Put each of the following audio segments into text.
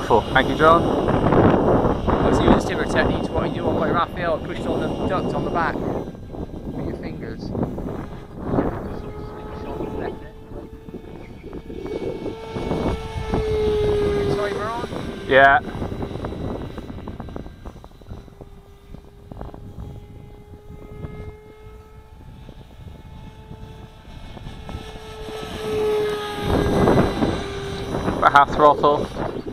Beautiful. Thank you, John. I was using similar technique to what you do on by Raphael, pushed on the duct on the back with your fingers. Timer on? Yeah. About half throttle.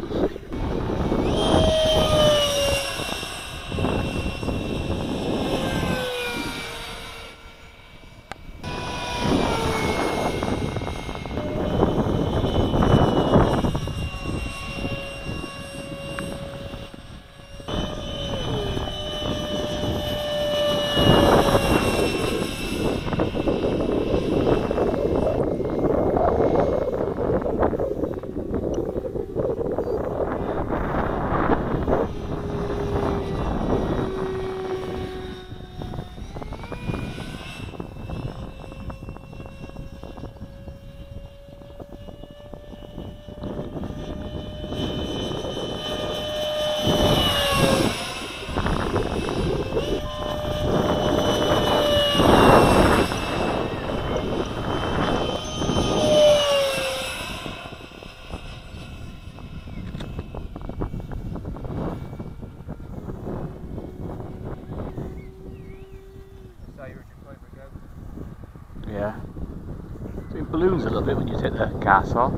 Yeah. So it balloons a little bit when you take the gas off.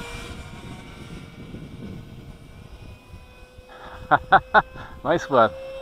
Nice one.